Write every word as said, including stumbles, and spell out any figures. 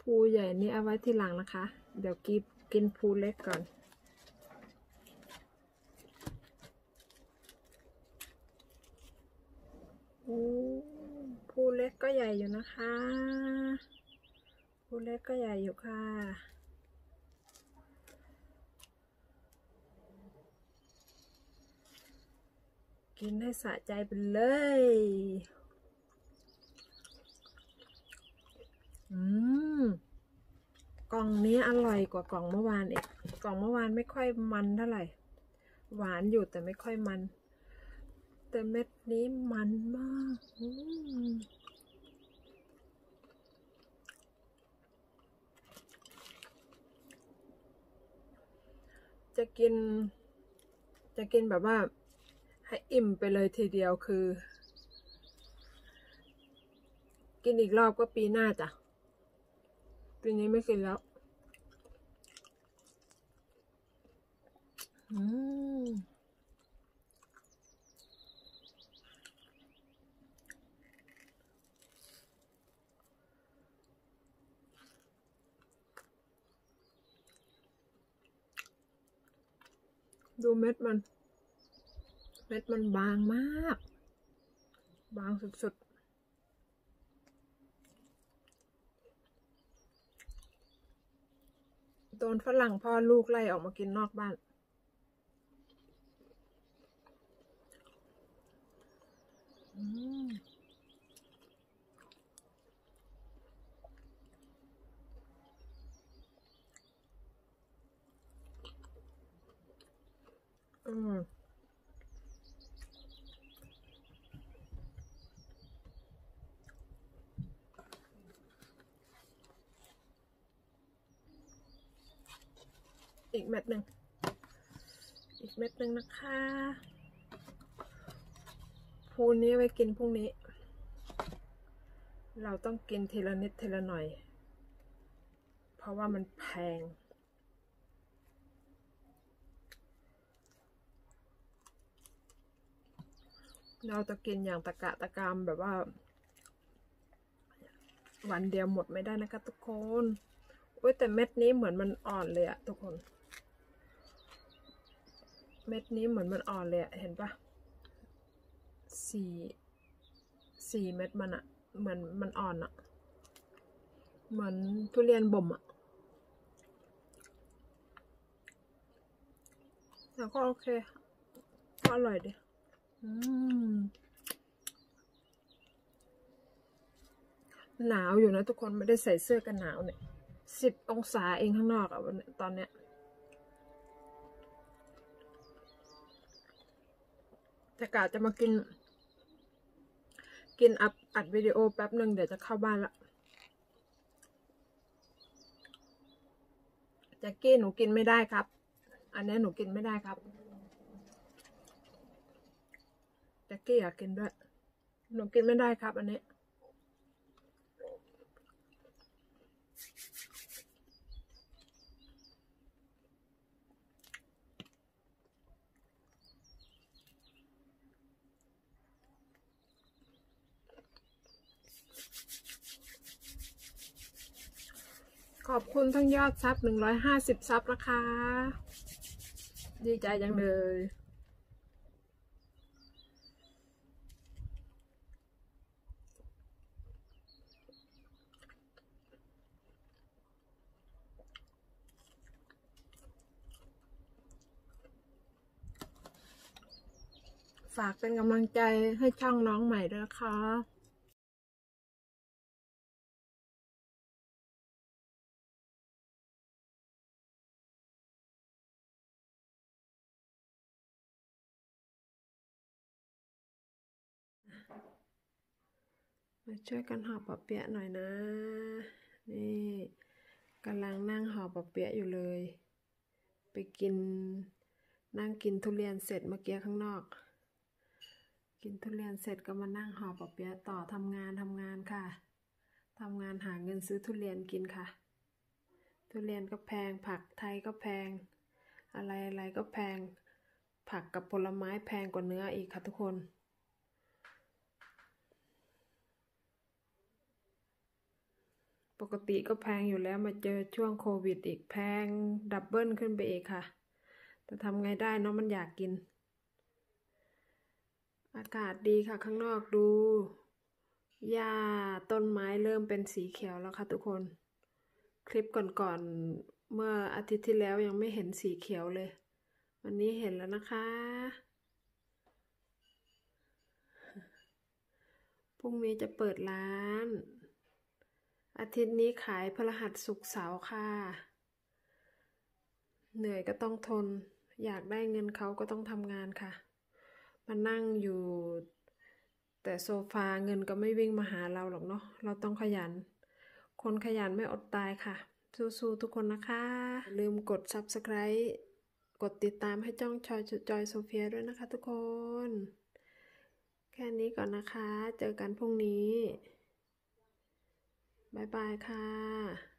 ภูใหญ่นี้เอาไว้ทีหลังนะคะเดี๋ยวกินกินภูเล็กก่อนภูเล็กก็ใหญ่อยู่นะคะภูเล็กก็ใหญ่อยู่ค่ะกินให้สะใจไปเลยอืมกล่องนี้อร่อยกว่ากล่องเมื่อวานอีกกล่องเมื่อวานไม่ค่อยมันเท่าไหร่หวานอยู่แต่ไม่ค่อยมันแต่เม็ดนี้มันมากจะกินจะกินแบบว่าให้อิ่มไปเลยทีเดียวคือกินอีกรอบก็ปีหน้าจ้ะปีนี้ไม่กินแล้วอืมดูเม็ดมันเม็ดมันบางมากบางสุดๆโดนฝรั่งพ่อลูกไล่ออกมากินนอกบ้านอืมอืมอีกเม็ดหนึ่งอีกเม็ดหนึ่งนะคะภูนี้ไว้กินพรุ่งนี้เราต้องกินทีละนิดทีละหน่อยเพราะว่ามันแพงเราจะกินอย่างตะกะตะกามแบบว่าวันเดียวหมดไม่ได้นะคะทุกคนโอ้ยแต่เม็ดนี้เหมือนมันอ่อนเลยอะทุกคนเม็ดนี้เหมือนมันอ่อนเลยอะเห็นปะสี่สี่เม็ดมันอะเหมือนมันอ่อนอะเหมือนทุเรียนบ่มอะแต่ก็โอเคก็อร่อยดีอืมหนาวอยู่นะทุกคนไม่ได้ใส่เสื้อกันหนาวเนี่ยสิบองศาเองข้างนอกอะวันตอนเนี้ยแต่กะจะมากินกินอัดอัดวิดีโอแป๊บหนึ่งเดี๋ยวจะเข้าบ้านละแจ็คกี้หนูกินไม่ได้ครับอันนี้หนูกินไม่ได้ครับแจ็คกี้อยากกินด้วยหนูกินไม่ได้ครับอันนี้ขอบคุณทั้งยอดซับหนึ่งร้อยห้าสิบซับนะคะดีใจจังเลยฝากเป็นกำลังใจให้ช่องน้องใหม่ด้วยนะคะมาช่วยกันห่อปอเปี๊ยะหน่อยนะนี่กำลังนั่งห่อปอเปี๊ยะอยู่เลยไปกินนั่งกินทุเรียนเสร็จเมื่อกี้ข้างนอกกินทุเรียนเสร็จก็มานั่งห่อปอเปี๊ยะต่อทำงานทำงานค่ะทำงานหาเงินซื้อทุเรียนกินค่ะทุเรียนก็แพงผักไทยก็แพงอะไรอะไรก็แพงผักกับผลไม้แพงกว่าเนื้ออีกค่ะทุกคนปปกติก็แพงอยู่แล้วมาเจอช่วงโควิดอีกแพงดับเบิลขึ้นไปอีกค่ะแต่ทำไงได้เนาะมันอยากกินอากาศดีค่ะข้างนอกดูหญ้าต้นไม้เริ่มเป็นสีเขียวแล้วค่ะทุกคนคลิปก่อนๆเมื่ออาทิตย์ที่แล้วยังไม่เห็นสีเขียวเลยวันนี้เห็นแล้วนะคะพรุ่งนี้จะเปิดร้านอาทิตย์นี้ขายพฤหัสศุกร์เสาร์ค่ะเหนื่อยก็ต้องทนอยากได้เงินเขาก็ต้องทำงานค่ะมานั่งอยู่แต่โซฟาเงินก็ไม่วิ่งมาหาเราหรอกเนาะเราต้องขยันคนขยันไม่อดตายค่ะสู้ๆทุกคนนะคะอย่าลืมกด ซับสไครบ์ กดติดตามให้จ้องจอยจอยโซเฟียด้วยนะคะทุกคนแค่นี้ก่อนนะคะเจอกันพรุ่งนี้บ๊ายบายค่ะ